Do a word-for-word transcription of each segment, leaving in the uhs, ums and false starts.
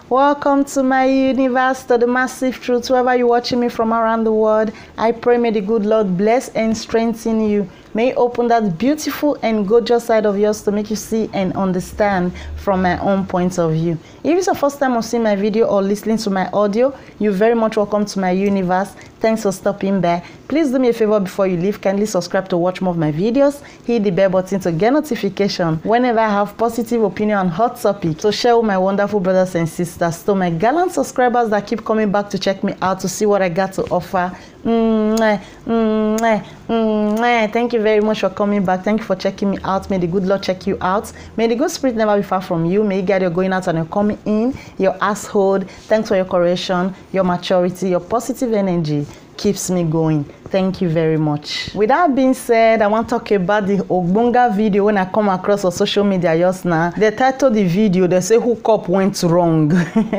Welcome to my universe, to the massive truth. Whoever you're watching me from around the world, I pray may the good Lord bless and strengthen you. May He open that beautiful and gorgeous side of yours to make you see and understand from my own point of view. If it's the first time of seeing my video or listening to my audio, you're very much welcome to my universe. Thanks for stopping by. Please do me a favor before you leave. Kindly subscribe to watch more of my videos. Hit the bell button to get notification whenever I have positive opinion on hot topics. So share with my wonderful brothers and sisters. To my gallant subscribers that keep coming back to check me out to see what I got to offer. Mwah, mwah, mwah. Thank you very much for coming back. Thank you for checking me out. May the good Lord check you out. May the good spirit never be far from you. May you get your going out and your coming in, your household. Thanks for your correction, your maturity, your positive energy. Keeps me going. Thank you very much. With that being said, I want to talk about the Ogbonga video when I come across on social media just now. They title the video, they say hookup went wrong.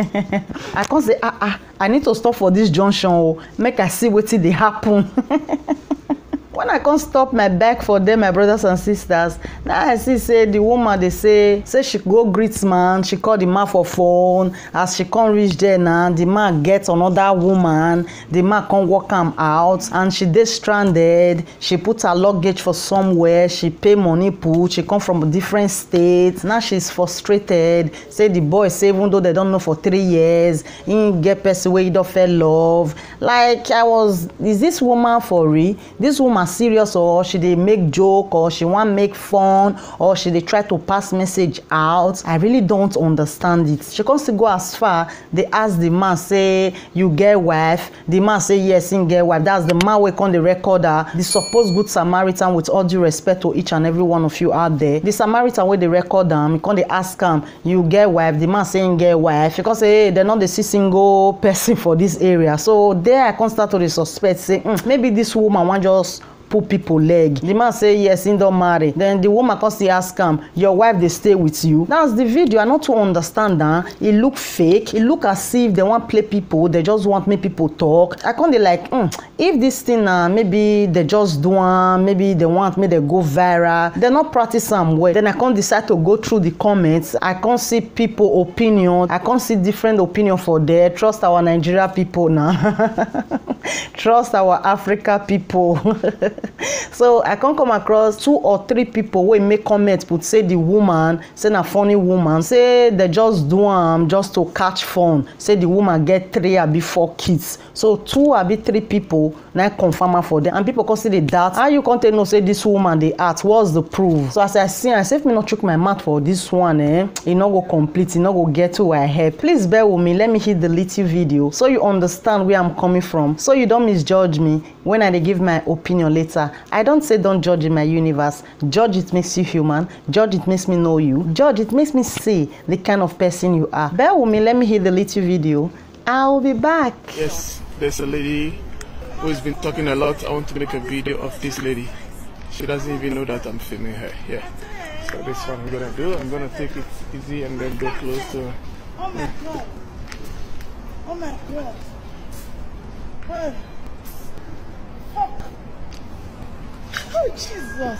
I can't say, ah, ah, I need to stop for this junction. Make I see what did happen. When I can't stop my back for them, my brothers and sisters, now I see say the woman, they say, say she go greet man, she call the man for phone. As she can't reach there now, the man gets another woman, the man can't walk him out, and she dey stranded. She put her luggage for somewhere, she pay money put, she come from a different state. Now she's frustrated. Say the boy say even though they don't know for three years, he get person where he don't feel love. Like I was, is this woman for real? This woman serious, or she dey make joke, or she want make fun, or she dey try to pass message out? I really don't understand it. She comes to go as far, they ask the man, say you get wife? The man say yes, he get wife. That's the man wey come the recorder, the supposed good Samaritan, with all due respect to each and every one of you out there. The Samaritan wey dey record am, he come dey ask am, you get wife? The man say he get wife. Because say hey, they not the see single person for this area. So there I come start to the suspect, say mm, maybe this woman want just put people leg. The man say yes, he don't marry. Then the woman can still ask him, your wife they stay with you? That's the video. I not to understand that. It look fake. It look as if they want play people. They just want make people talk. I can't like, mm, if this thing uh, maybe they just do one, maybe they want me they go viral. They not practice some way. Then I can't decide to go through the comments. I can't see people opinion. I can't see different opinion for there. Trust our Nigeria people now. Trust our Africa people. So I can come across two or three people wey make comments would say the woman, say na funny woman, say they just do am um, just to catch fun, say the woman get three or four kids. So two or three people now confirm for them, and people consider that how you can't know say this woman they act, what's the proof? So as I see, I say if me not chook my mouth for this one, eh, it not go complete, it not go get to where I have. Please bear with me. Let me hit the little video so you understand where I'm coming from, so you don't misjudge me when I give my opinion later. I don't say don't judge in my universe. Judge it makes you human. Judge it makes me know you. Judge it makes me see the kind of person you are. Bear with me. Let me hit the little video. I'll be back. Yes, there's a lady who has been talking a lot. I want to make a video of this lady. She doesn't even know that I'm filming her. Yeah. So this one I'm gonna do. I'm gonna take it easy and then go close to her. Oh my god. Oh my god. Oh. Fuck. Oh, Jesus.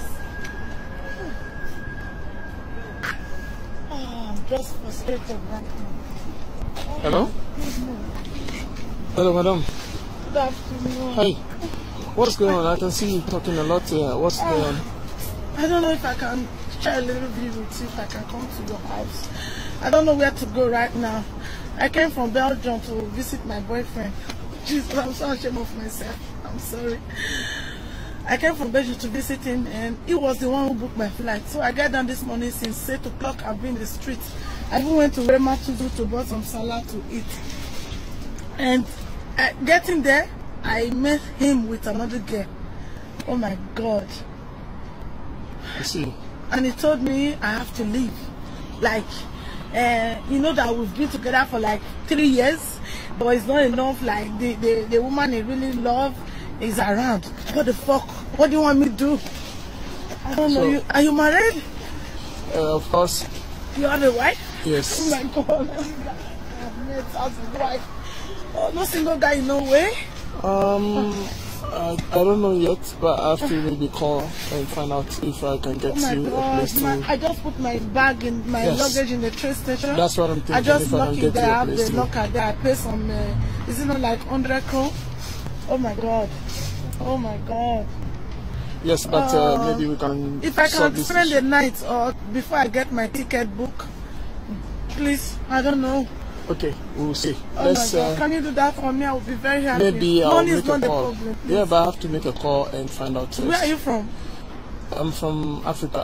Oh, I'm just frustrated right now. Oh, hello? Hello, madam. Good afternoon. Hi. What's going on? I can see you talking a lot here. What's uh, going on? I don't know if I can share a little bit with you, if I can come to your house. I don't know where to go right now. I came from Belgium to visit my boyfriend. Jesus, I'm so ashamed of myself. I'm sorry. I came from Belgium to visit him, and he was the one who booked my flight. So I got down this morning since eight o'clock. I've been in the street. I even went to Rema to do to buy some salad to eat. And uh, getting there, I met him with another girl. Oh my God! I see. And he told me I have to leave. Like, uh, you know that we've been together for like three years, but it's not enough. Like the the, the woman he really love is around. What the fuck? What do you want me to do? I don't know. So, you, are you married? Uh, of course. You are the wife? Yes. Oh my God. I've met as a wife. Oh, no single guy, no way. Um, Uh, I don't know yet, but I have to maybe call and find out if I can get Oh my you a God, place to... my, I just put my bag in my Yes. luggage in the train station. That's what I'm thinking. I just if I lock can it get there. you I a have place the to... locker there. I pay some, uh, is it not like one hundred crown? Oh my God. Oh my God. Yes, but uh, Uh, maybe we can If I solve can this spend issue. the night or before I get my ticket book, please, I don't know. Okay, we'll see. Oh Let's my God, uh, can you do that for me? I will be very happy. maybe I'll Money make is not a the call. problem. Yeah, but I have to make a call and find out first. Where are you from? I'm from Africa.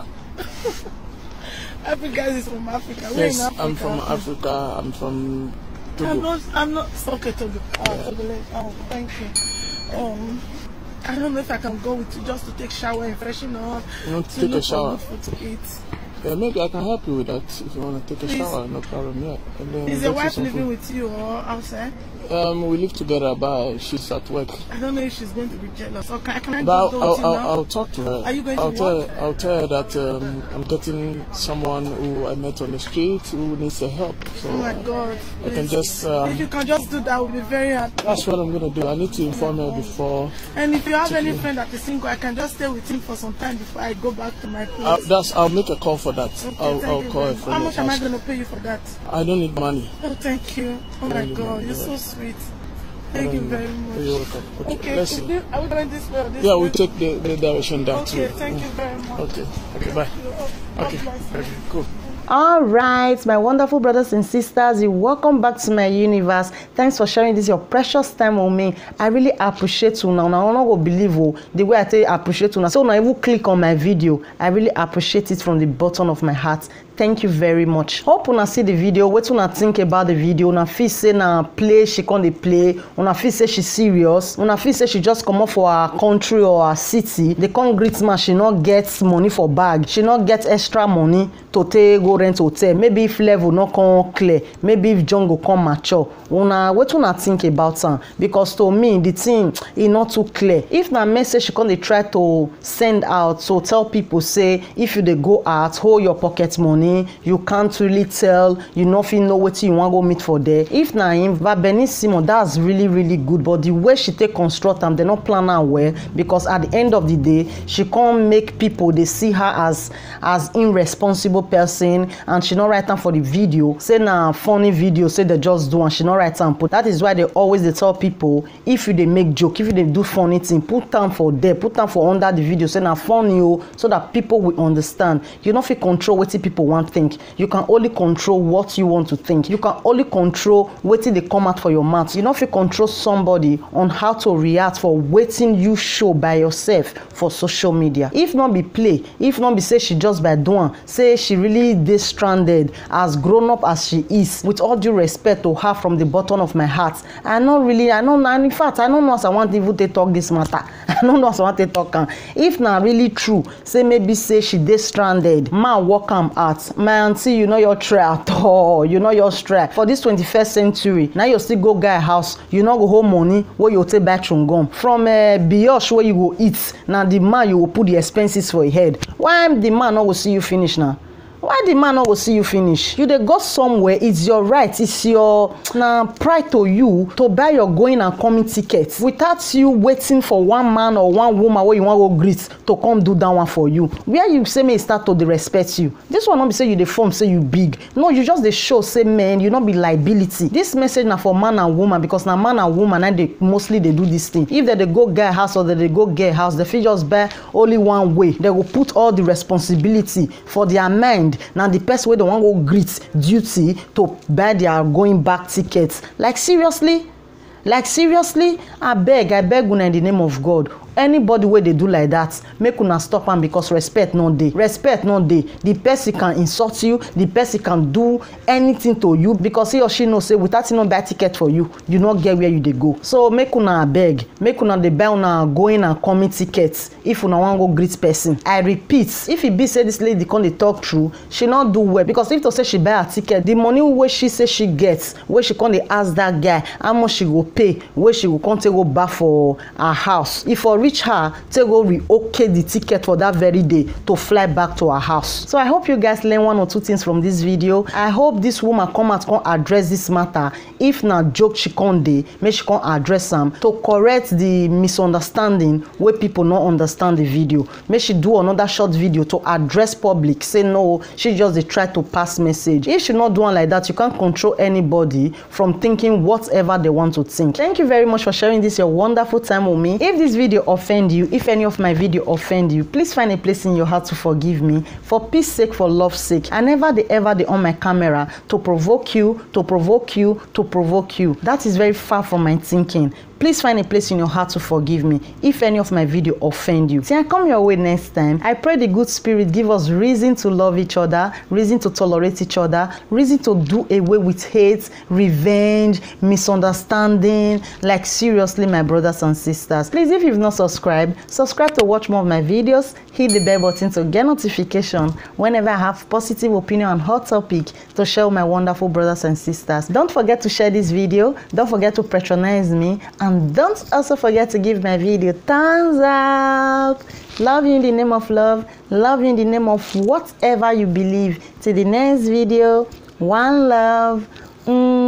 Africa is from Africa. Where Yes, in Africa? I'm from Africa. I'm from Togo. I'm not, I'm not, okay, Togo. Oh, Togo. Oh, thank you. Um, I don't know if I can go with you just to take shower and freshen up. You want to to take a look for shower? good food to eat. Yeah, maybe I can help you with that if you want to take a Please. shower. No problem. Yeah. And then Is get your you wife some living food. with you or outside? Um, we live together, but she's at work. I don't know if she's going to be jealous. Or can, can I But just I'll, go I'll, with you I'll, now? I'll talk to her. Are you going to I'll tell work? her, I'll tell her that um, I'm getting someone who I met on the street who needs her help. So Oh my God. I can please. just. Um, If you can just do that, I will be very happy. that's what I'm gonna do. I need to inform her before. And if you have any Chicken. friend that is single, I can just stay with him for some time before I go back to my place. I'll, that's. I'll make a call for that. Okay, I'll, thank I'll you call very her much. for How you. much am I going to pay you for that? I don't need money. Oh, thank you. Oh my Thank you, God, ma'am. you're so sweet. Thank you very much. You're welcome. Okay, Okay, let's is see. this- are we going this way or this Yeah, way? we'll take the, the direction down Okay, too. thank you very much. Okay. Okay. Bye. God Okay. bless you. Okay. Cool. All right, my wonderful brothers and sisters, you welcome back to my universe. Thanks for sharing this your precious time with me. I really appreciate you now. Now I don't go believe you the way I tell you appreciate you now. So now even click on my video. I really appreciate it from the bottom of my heart. Thank you very much. Hope una see the video. What una think about the video? Una feel say na play she come dey play. Una feel say she serious. Una feel say she just come up for her country or her city. They come greet man. She not get money for bag. She not get extra money to take go rent hotel. Maybe if level not come clear. Maybe if John go come mature. Una what una think about am? Because to me the thing is not too clear. If na message she come dey try to send out to tell people say if you dey go out hold your pocket money. You can't really tell, you no fit know wetin you wan go meet for there. If na him Babeni Simon, that's really really good, but the way she take construct am, they no plan am well, because at the end of the day she come make people dey see her as as irresponsible person, and she no write am for the video say na funny video say they just do, and she no write am put. That is why they always dey tell people if you dey make joke, if you dey do funny thing, put am for there, put am for under the video say na funny o, so that people will understand. You no fit control wetin people wan think. You can only control what you want to think. You can only control wetin dey come out for your mouth. You no fit control somebody on how to react for wetin you show by yourself for social media. If not be play, if not be say she just by doing, say she really dey stranded, as grown up as she is, with all due respect to her from the bottom of my heart, I no really, I no, and in fact I don't know as I want even to talk this matter. I don't know as I want to talk am. If na really true, say maybe say she dey stranded, man work am out. My auntie, you know your try at all. You know your try. For this twenty-first century, now you still go guy house, you no go hold money where you take buy chewing gum. From uh, brioche where you go eat, now the man you will put the expenses for your head. Why the man not go see you finish now? Why the man not go see you finish? You dey go somewhere, it's your right, it's your na pride to you to buy your going and coming tickets without you waiting for one man or one woman where you want to go greet to come do that one for you. Where you say me start to dey respect you. This one not be say you dey form say you big. No, you just dey show say man, you not be liability. This message na for man and woman, because na man and woman and they mostly they do this thing. If they dey go guy house or they dey go girl house, they fit just buy only one way. They will put all the responsibility for their mind. Now the person wey dey wan go greet duty to buy their going back tickets. Like seriously, like seriously, I beg, I beg una in the name of God. Anybody wey dey do like that, make una stop am, because respect no dey. Respect no dey. The person can insult you, the person can do anything to you, because he or she know say without him no buy ticket for you, you no get where you dey go. So make una beg, make una dey buy una going and coming tickets if una wan go greet person. I repeat, if e be say this lady come dey talk true, she no do well, because if to say she buy her ticket, the money wey she say she get, wey she come dey ask that guy how much she go pay, wey she go come take go back for her house. If for reach her to go re-okay the ticket for that very day to fly back to her house. So I hope you guys learn one or two things from this video. I hope this woman come out come address this matter. If not joke she can't dey, make she can't address them to correct the misunderstanding where people not understand the video. Make she do another short video to address public, say no, she just dey try to pass message. If she not do one like that, you can't control anybody from thinking whatever they want to think. Thank you very much for sharing this your wonderful time with me. If this video offend you, if any of my video offend you, please find a place in your heart to forgive me. For peace sake, for love's sake, I never dey ever dey on my camera to provoke you, to provoke you, to provoke you. That is very far from my thinking. Please find a place in your heart to forgive me if any of my video offend you. Till I come your way next time, I pray the good spirit give us reason to love each other, reason to tolerate each other, reason to do away with hate, revenge, misunderstanding. Like seriously, my brothers and sisters. Please, if you've not subscribed, subscribe to watch more of my videos. Hit the bell button to get notification whenever I have positive opinion on hot topic to share with my wonderful brothers and sisters. Don't forget to share this video. Don't forget to patronize me. And don't also forget to give my video thumbs up. Love you in the name of love. Love you in the name of whatever you believe. Till the next video. One love. Mm.